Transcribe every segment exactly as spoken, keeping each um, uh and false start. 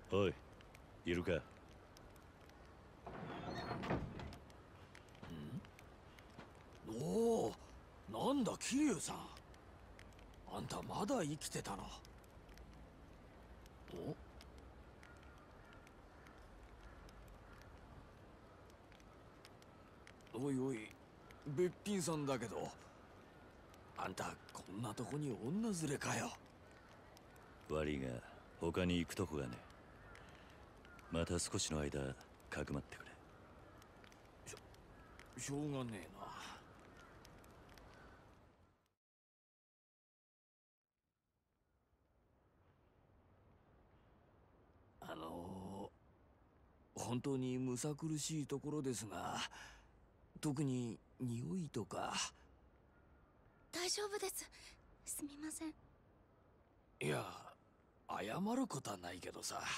おい、いるか。 おお、なんだ桐生さん。あんたまだ生きてたな。おおいおい、べっぴんさんだけど、あんたこんなとこに女連れかよ。 悪いが他に行くとこがね。また少しの間かくまってくれ。 しょしょうがねえな。あのー、本当にむさ苦しいところですが、特に匂いとか。 大丈夫です。すみません。 いや、謝ることはないけどさ。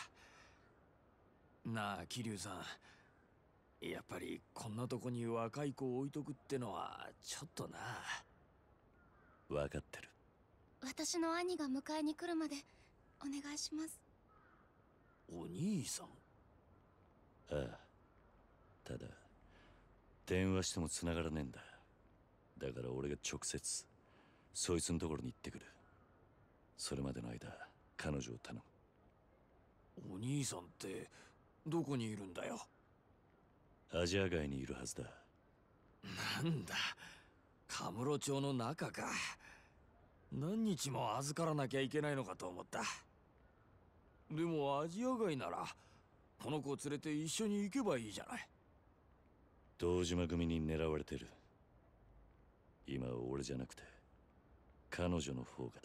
なあ桐生さん、やっぱりこんなとこに若い子を置いとくってのはちょっとな。 分かってる。 私の兄が迎えに来るまでお願いします。 お兄さん。 ああ、ただ電話しても繋がらねえんだ。だから俺が直接そいつのところに行ってくる。それまでの間彼女を頼お兄さんってどこにいるんだよ。 む。アジア街にいるはずだ。 なんだ、カムロ町の中か。何日も預からなきゃいけないのかと思った。でもアジア街ならこの子を連れて一緒に行けばいいじゃない。 堂島組に狙われてる。今は俺じゃなくて彼女の方が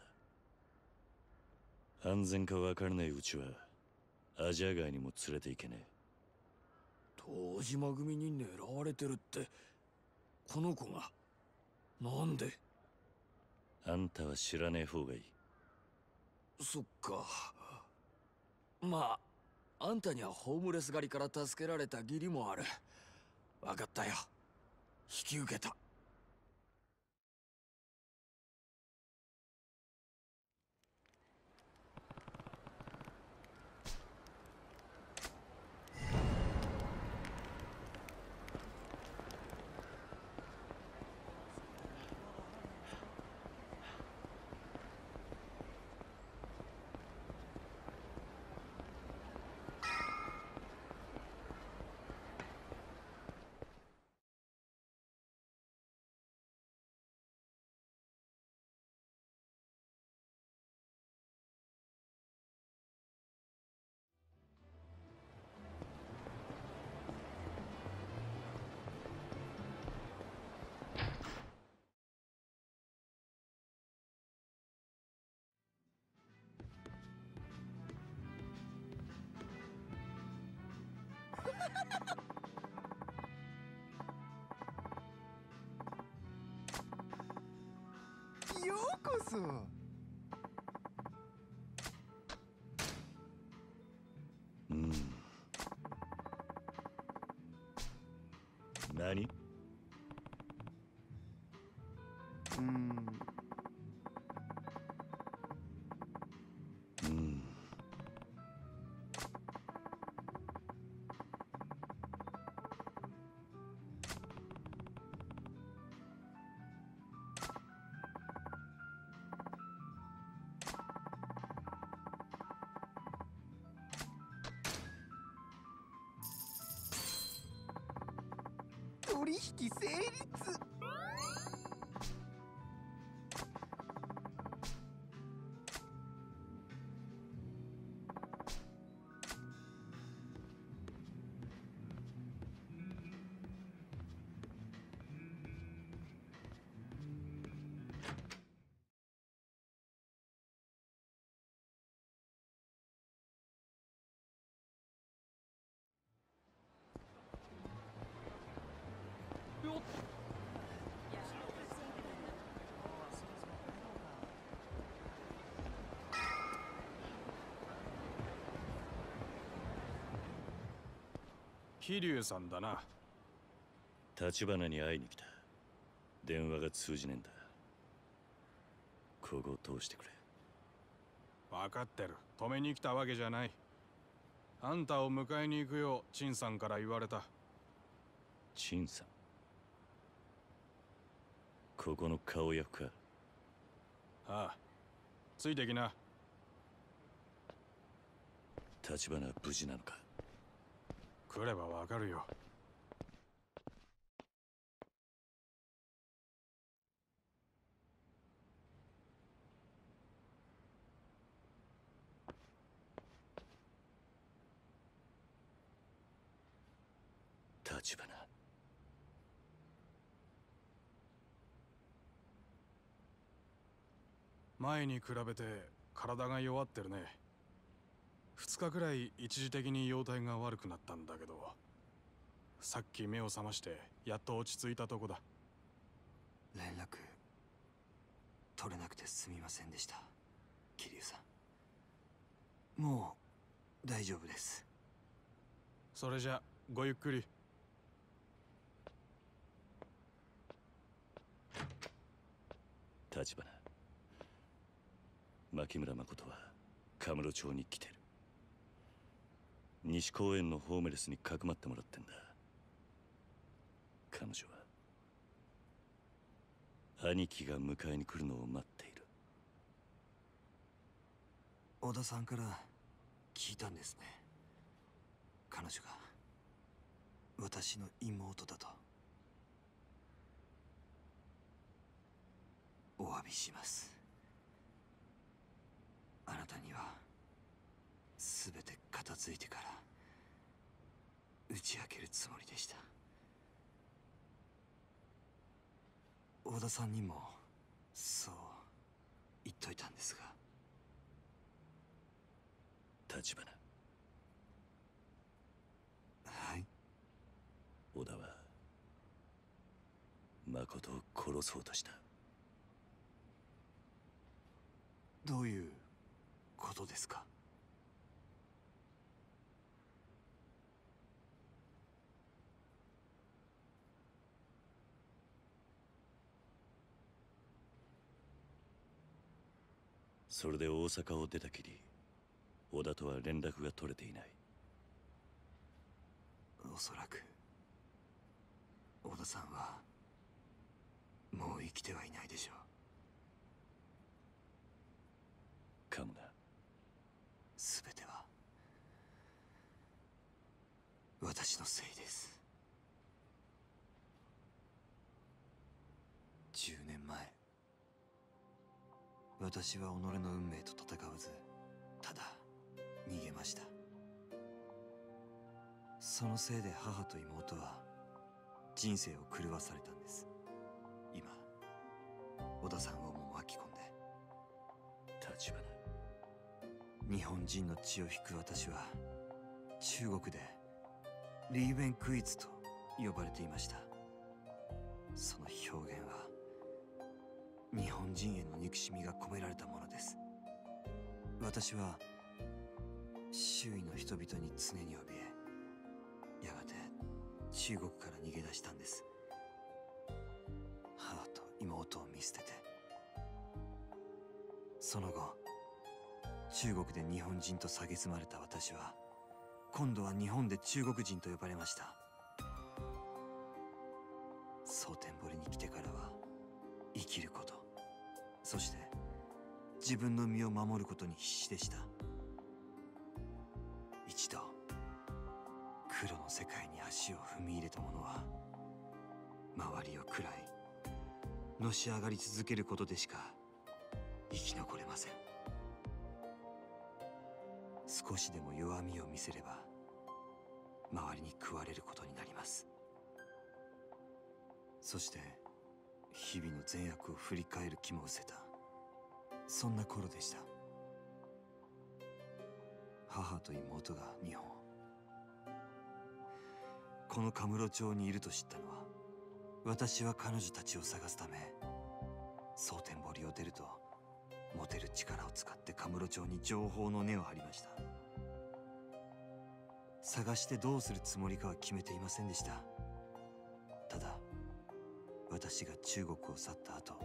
だ。安全か分からないうちはアジア街にも連れて行けねえ。 堂島組に狙われてるって、この子が。なんで。 あんたは知らねえ方がいい。 そっか。まああんたにはホームレス狩りから助けられた義理もある。分かったよ、引き受けた。 ようこそ。 うん。何？ うん。 うん。 取引成立。 桐生さんだな。 立花に会いに来た。電話が通じねえんだ。ここを通してくれ。 分かってる。止めに来たわけじゃない。 あんたを迎えに行くよう陳さんから言われた。 陳さん、ここの顔役か？ ああ、ついてきな。 立花は無事なのか？ 来ればわかるよ。 立花。 前に比べて体が弱ってるね。二日くらい一時的に容体が悪くなったんだけど、さっき目を覚ましてやっと落ち着いたとこだ。 連絡取れなくてすみませんでした、桐生さん。もう大丈夫です。 それじゃごゆっくり。 立花、牧村誠はカムロ町に来てる。西公園のホームレスにかくまってもらってんだ。彼女は兄貴が迎えに来るのを待っている。 小田さんから聞いたんですね。彼女が私の妹だと。お詫びします。あなたには全て片付いてから打ち明けるつもりでした。小田さんにもそう言っといたんですが。 立花、 はい。 小田は誠を殺そうとした。 どういうことですか？ それで大阪を出たきり、小田とは連絡が取れていない。 おそらく小田さんはもう生きてはいないでしょう。 かもな。 全ては私のせいです。じゅうねんまえ、私は己の運命と戦わず、ただ逃げました。そのせいで母と妹は人生を狂わされたんです。今小田さんをも巻き込んで。 立花、 日本人の血を引く私は中国でリーベンクイズと呼ばれていました。その表現は日本人への憎しみが込められたものです。私は周囲の人々に常に怯え、やがて中国から逃げ出したんです。母と妹を見捨てて。その後中国で日本人と蔑まれた私は、今度は日本で中国人と呼ばれました。蒼天堀に来てからは生きること、そして自分の身を守ることに必死でした。一度黒の世界に足を踏み入れた者は、周りを喰らいのし上がり続けることでしか生き残れません。少しでも弱みを見せれば周りに食われることになります。そして日々の善悪を振り返る気も失せた、そんな頃でした。母と妹が日本、このカムロ町にいると知ったのは、私は彼女たちを探すため蒼天堀を出ると、持てる力を使ってカムロ町に情報の根を張りました。探してどうするつもりかは決めていませんでした。ただ私が中国を去った後、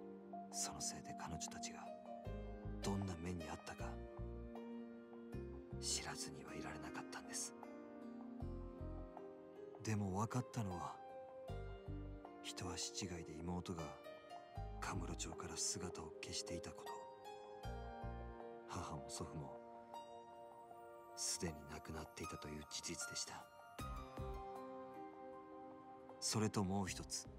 そのせいで彼女たちがどんな目にあったか知らずにはいられなかったんです。でも分かったのは、一足違いで妹がカムロ町から姿を消していたこと。母も祖父もすでに亡くなっていたという事実でした。それともう一つ、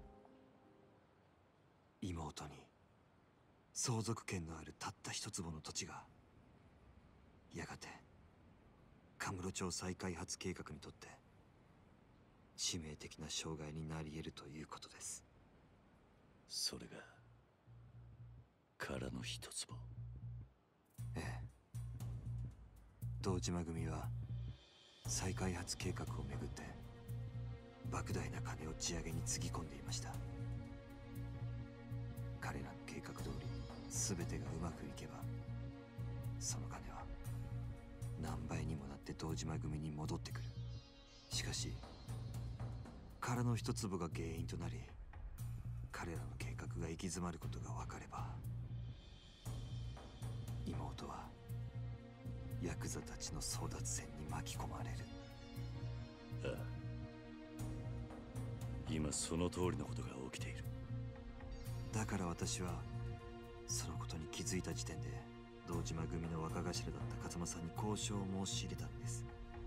妹に相続権のあるたった一坪の土地がやがてカムロ町再開発計画にとって致命的な障害になり得るということです。 それが殻の一坪。 ええ。堂島組は再開発計画をめぐって莫大な金を地上げにつぎ込んでいました。彼らの計画通り全てがうまくいけば、その金は何倍にもなって堂島組に戻ってくる。しかし殻の一粒が原因となり、彼らの計画が行き詰まることが分かれば、妹はヤクザたちの争奪戦に巻き込まれる。 ああ、今その通りのことが起きている。 だから私はそのことに気づいた時点で堂島組の若頭だった風間さんに交渉を申し入れたんです。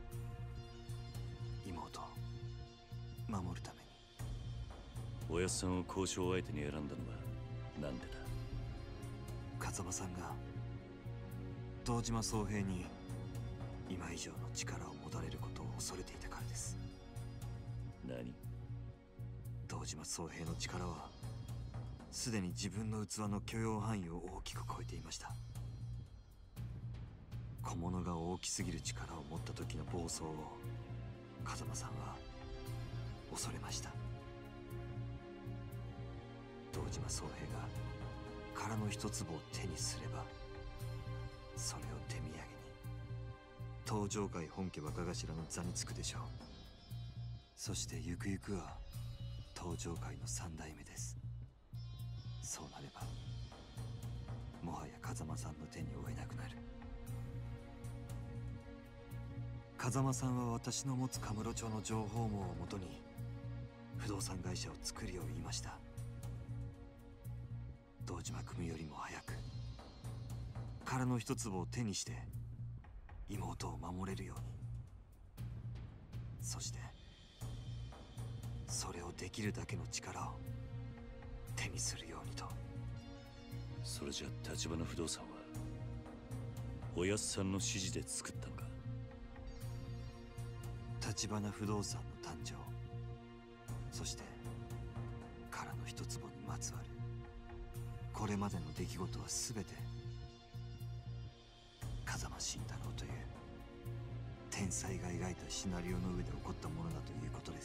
妹を守るために。 おやっさんを交渉相手に選んだのはなんでだ。 風間さんが堂島宗平に今以上の力を持たれることを恐れていたからです。 何？ 堂島宗平の力はすでに自分の器の許容範囲を大きく超えていました。小物が大きすぎる力を持った時の暴走を風間さんは恐れました。堂島宗平が殻の一粒を手にすれば、それを手土産に東上界本家若頭の座につくでしょう。そしてゆくゆくは東上界の三代目です。そうなればもはや風間さんの手に負えなくなる。風間さんは私の持つカムロ町の情報網をもとに不動産会社を作るよう言いました。堂島組よりも早く殻の一粒を手にして妹を守れるように、そしてそれをできるだけの力を手にするようにと。 それじゃ橘不動産はおやっさんの指示で作ったのか。 橘不動産の誕生、そして殻の一坪にまつわるこれまでの出来事は全て風間慎太郎という天才が描いたシナリオの上で起こったものだということです。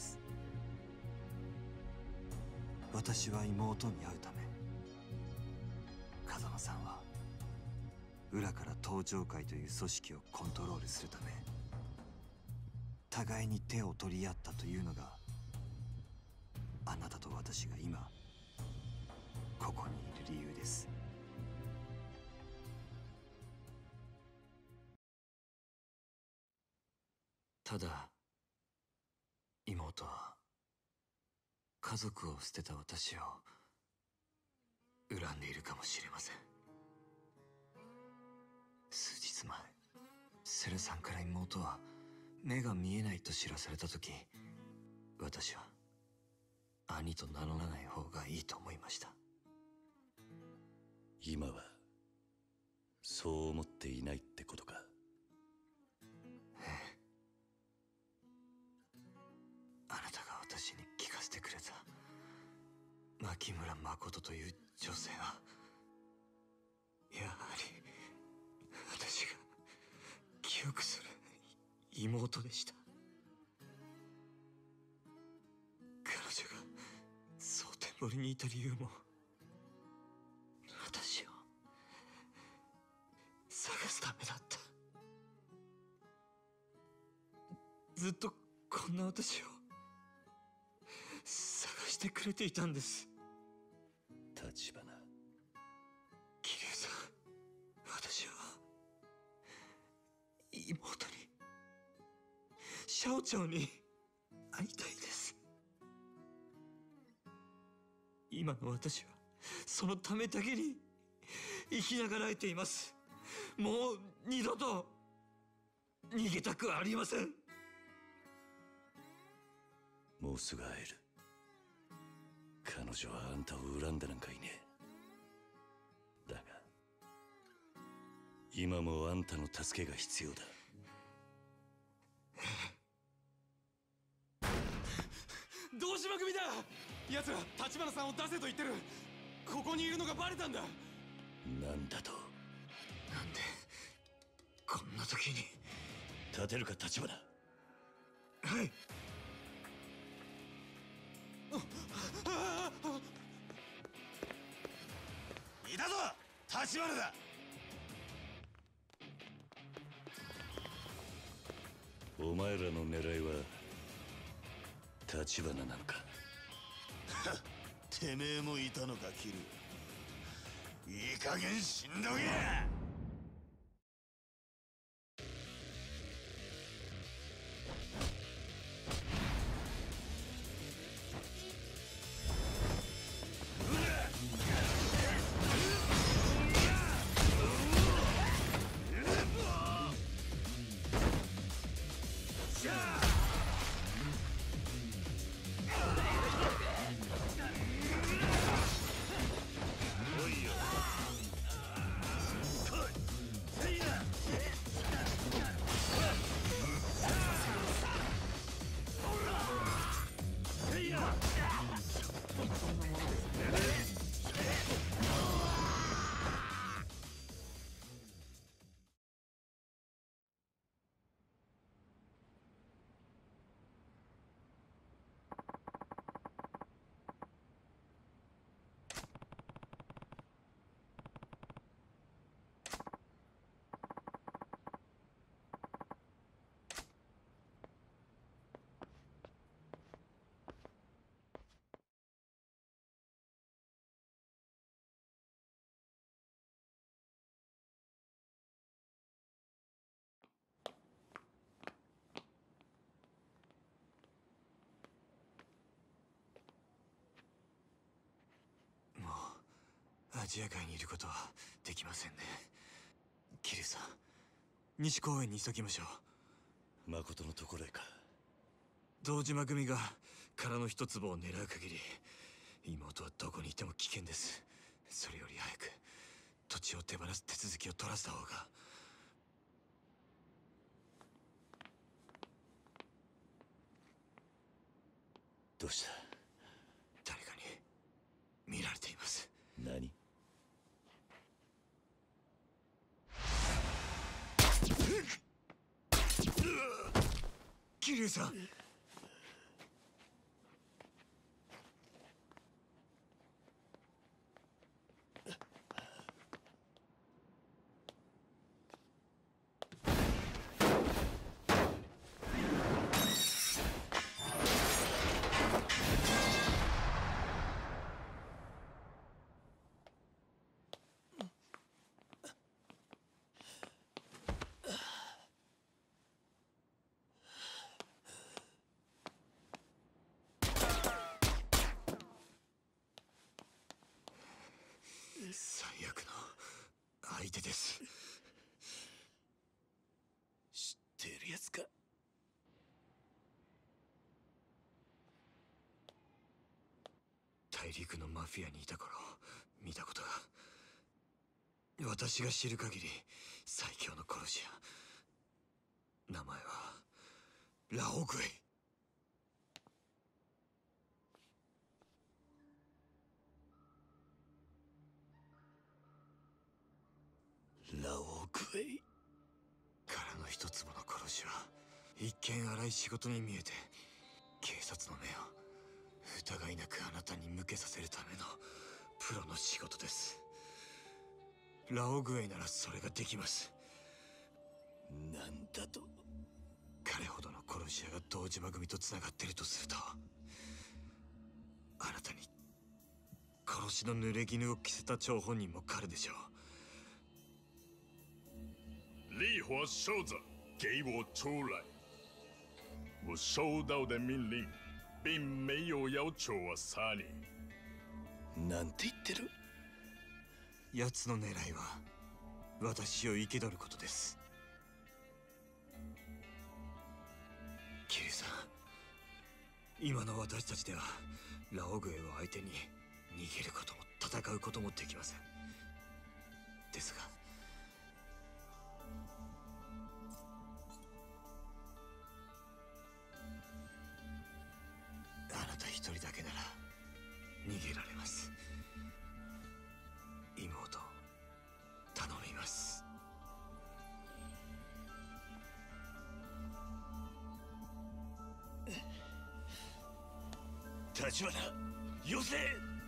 私は妹に会うため、風間さんは裏から東上会という組織をコントロールするため互いに手を取り合ったというのが、あなたと私が今ここにいる理由です。ただ妹は家族を捨てた私を恨んでいるかもしれません。数日前、セルさんから妹は目が見えないと知らされた時、私は兄と名乗らない方がいいと思いました。 今はそう思っていないってことか。 ええ。あなたが私に聞かせてくれた牧村誠という女性は、やはり私が記憶する妹でした。彼女が蒼天堀にいた理由も、私を探すためだった。ずっとこんな私を探してくれていたんです。 橘、 桐生さん、私は妹シャオ長に会いたいです。今の私はそのためだけに生きながらえています。もう二度と逃げたくはありません。 もうすぐ会える。彼女はあんたを恨んでなんかいねえ。だが今もあんたの助けが必要だ。 堂島組だ。奴ら立花さんを出せと言ってる。ここにいるのがバレたんだ。 なんだと。 なんでこんな時に。 立てるか立花。 はい。 いたぞ立花だ。お前らの狙いは立花なのか。 てめえもいたのかキル。いい加減死んどけ。 アジア界にいることはできませんね。キリさん、西公園に急ぎましょう。 誠のところへか。 堂島組が殻の一粒を狙う限り妹はどこにいても危険です。それより早く土地を手放す手続きを取らせた方が。 どうした。 誰かに見られています。 何。 桐生さん。最悪の相手です。 知っているやつか。 大陸のマフィアにいた頃見たことが。私が知る限り最強の殺し屋。名前はラオグエイ。 ラオグエイ。 殻の一粒の殺しは一見荒い仕事に見えて、警察の目を疑いなくあなたに向けさせるためのプロの仕事です。ラオグエイならそれができます。 なんだと。 彼ほどの殺し屋が堂島組とつながっているとすると、あなたに殺しの濡れ衣を着せた張本人も彼でしょう。 烈火烧着，给我出来！ 我收到的命令并没有要求我杀你。 なんて言ってる？ 奴の狙いは私を生け取ることです。キリさん、今の私たちではラオグエを相手に逃げることも戦うこともできません。ですがあなた一人だけなら逃げられます。妹、頼みます。 立花、よせ！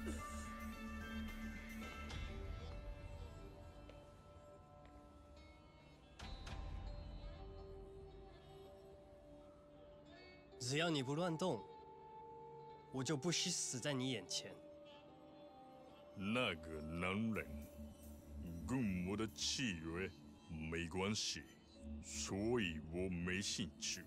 只要你不乱动，我就不惜死在你眼前。 那个男人跟我的契约没关系，所以我没兴趣。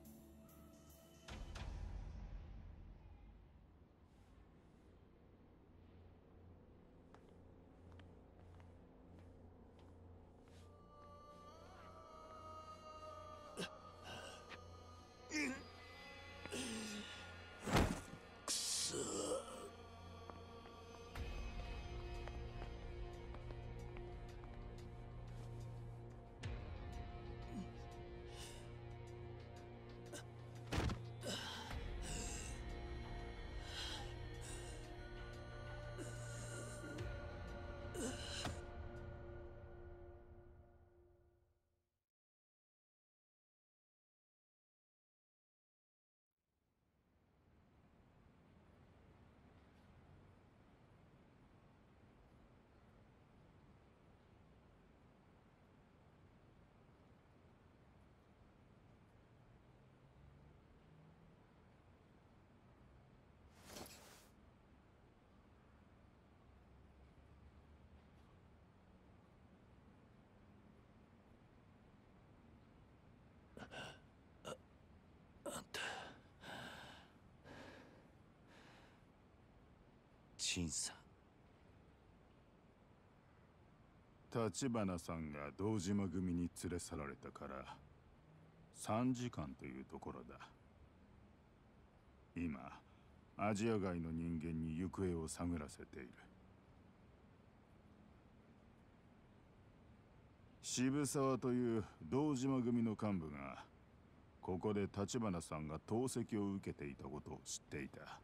陳さん、立花さんが堂島組に連れ去られたからさんじかんというところだ。今アジア外の人間に行方を探らせている。渋沢という堂島組の幹部がここで立花さんが投石を受けていたことを知っていた。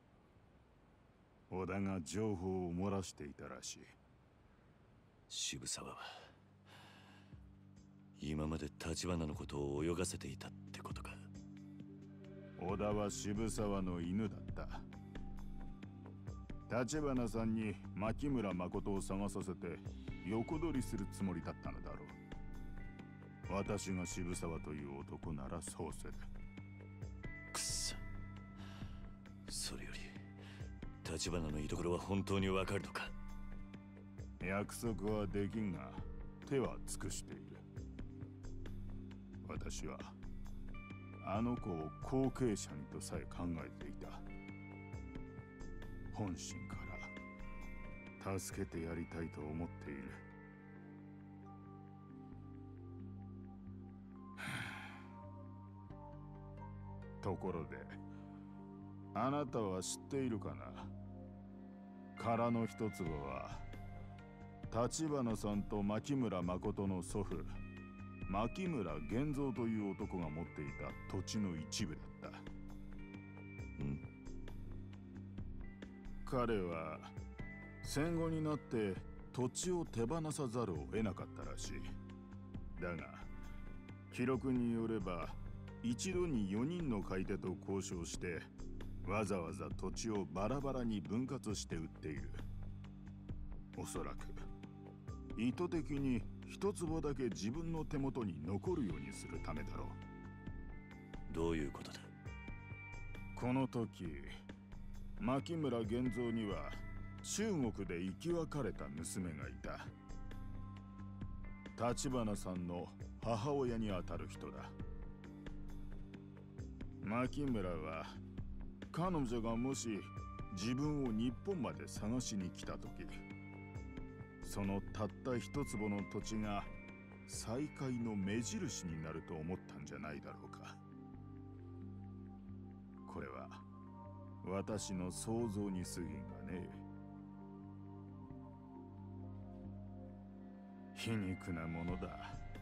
織田が情報を漏らしていたらしい。 渋沢は今まで立花のことを泳がせていたってことか。 織田は渋沢の犬だった。立花さんに牧村誠を探させて横取りするつもりだったのだろう。私が渋沢という男ならそうする。 くっそ。それより立花の居所は本当にわかるのか？ 約束はできんが手は尽くしている。私はあの子を後継者にとさえ考えていた。本心から助けてやりたいと思っている。ところであなたは知っているかな？殻の一粒は立花さんと牧村誠の祖父牧村源三という男が持っていた土地の一部だった。ん？彼は戦後になって土地を手放さざるを得なかったらしい。だが記録によれば一度によにんの買い手と交渉してわざわざ土地をバラバラに分割して売っている。おそらく意図的に一坪だけ自分の手元に残るようにするためだろう。どういうことだ？ この時牧村源三には中国で生き別れた娘がいた。立花さんの母親にあたる人だ。 牧村は彼女がもし自分を日本まで探しに来た時、そのたった一坪の土地が再会の目印になると思ったんじゃないだろうか。これは私の想像に過ぎんがね。皮肉なものだ。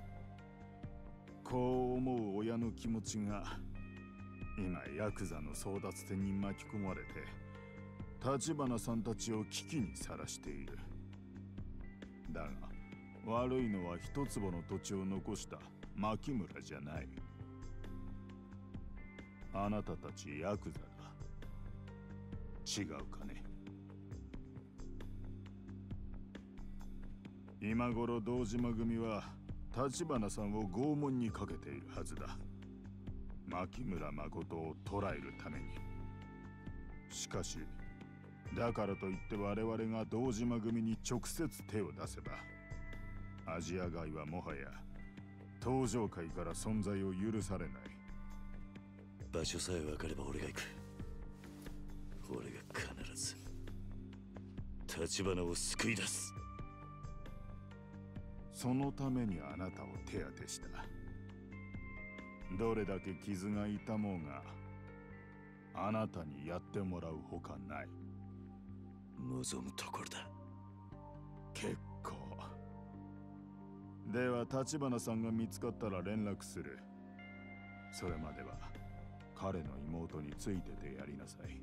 こう思う親の気持ちが今ヤクザの争奪戦に巻き込まれて立花さんたちを危機にさらしている。だが悪いのは一坪の土地を残した牧村じゃない。あなたたちヤクザだ。違うかね。今頃堂島組は立花さんを拷問にかけているはずだ。牧村誠を捕らえるために。しかしだからといって我々が堂島組に直接手を出せば、アジア街はもはや東上界から存在を許されない。 場所さえ分かれば俺が行く。俺が必ず立花を救い出す。 そのためにあなたを手当てした。どれだけ傷が痛もうがあなたにやってもらうほかない。 望むところだ。 結構。では立花さんが見つかったら連絡する。それまでは彼の妹についててやりなさい。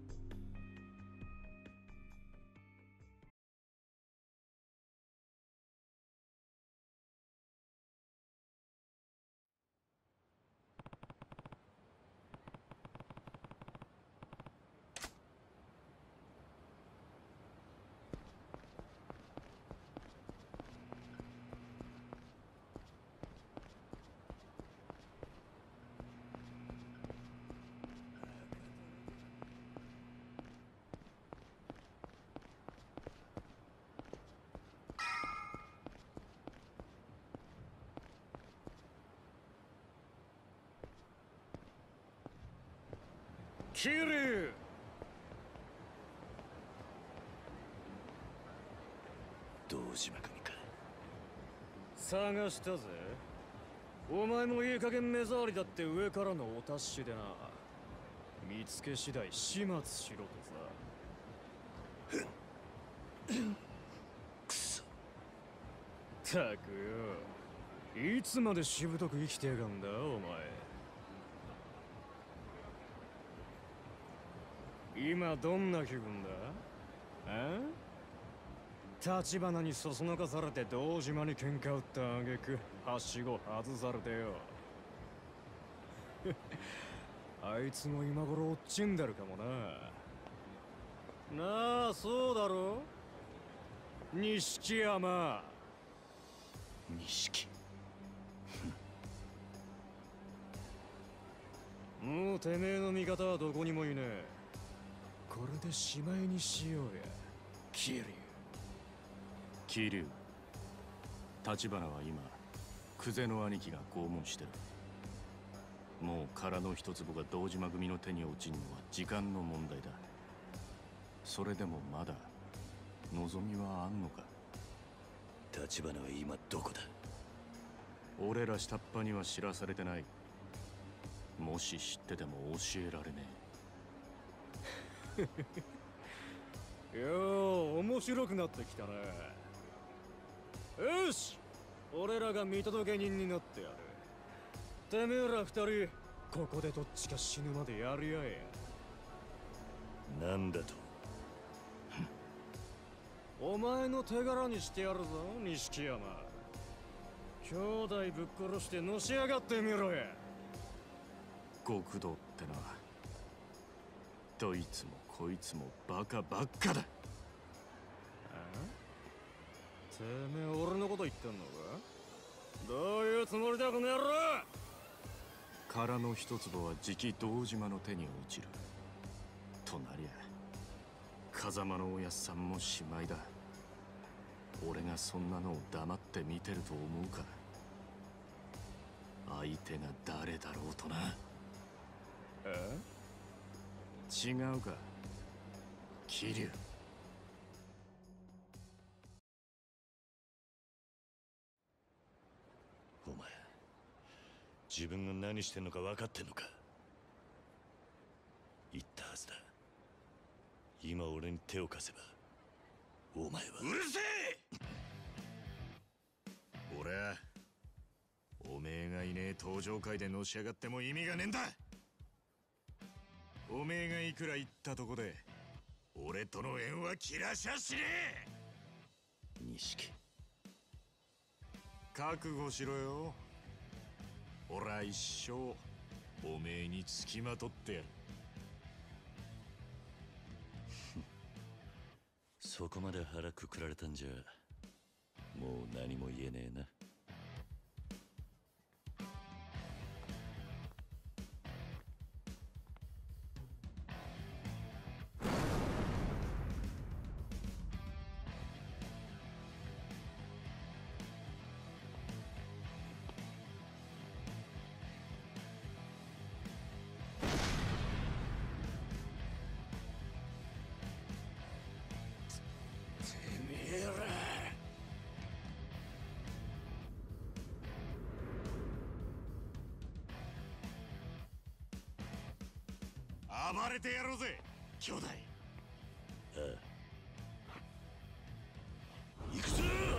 桐生、 堂島組か。 探したぜ。お前もいい加減目障りだって上からのお達しでな。見つけ次第始末しろとさ。 くそ。 たくよ、いつまでしぶとく生きてやがんだお前。今どんな気分だ？あ？立花にそそのかされて堂島に喧嘩売った挙句はしご外されてよ。あいつも今頃落ちんでるかもな。なあ、そうだろ？錦山。 錦。 もうてめえの味方はどこにもいねえ。これでしまいにしようや、桐生。 桐生、立花は今久世の兄貴が拷問してる。もう殻の一坪が堂島組の手に落ちんのは時間の問題だ。それでもまだ望みはあんのか。 立花は今どこだ？ 俺ら下っ端には知らされてない。もし知ってても教えられねえ。よう、面白くなってきたね。よし、俺らが見届け人になってやる。てめえら二人ここでどっちか死ぬまでやり合えや。なんだと？ お前の手柄にしてやるぞ、錦山。兄弟ぶっ殺してのし上がってみろや。 極道ってのはどいつもこいつもバカばっかだ。 てめえ俺のこと言ってんのか？どういうつもりだこの野郎！ 殻の一坪はじき堂島の手に落ちるとなりゃ風間のおやっさんもしまいだ。俺がそんなのを黙って見てると思うか。相手が誰だろうとな。 違うか桐生。 お前自分が何してんのか分かってんのか。言ったはずだ。今俺に手を貸せばお前は。 うるせえ俺はおめえがいねえ登場会でのし上がっても意味がねえんだ。おめえがいくら言ったとこで俺との縁は切らしゃしねえ。 錦覚悟しろよ。俺は一生おめえにつきまとってやる。 そこまで腹くくられたんじゃもう何も言えねえな。 暴れてやろうぜ兄弟。 ああ行くぞ。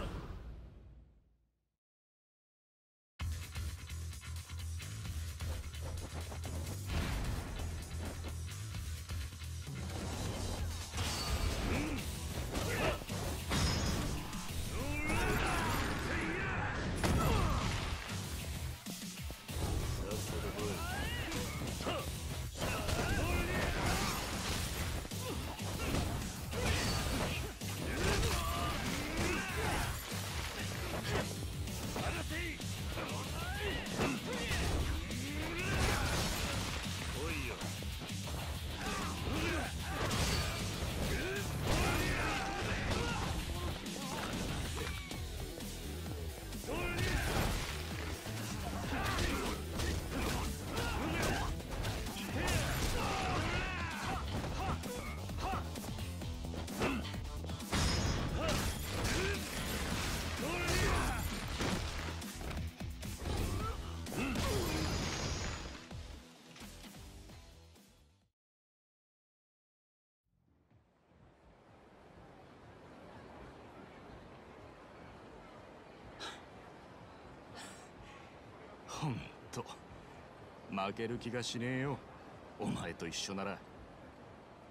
ほんと負ける気がしねえよお前と一緒なら。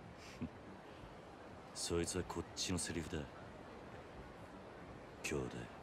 そいつはこっちのセリフだ兄弟。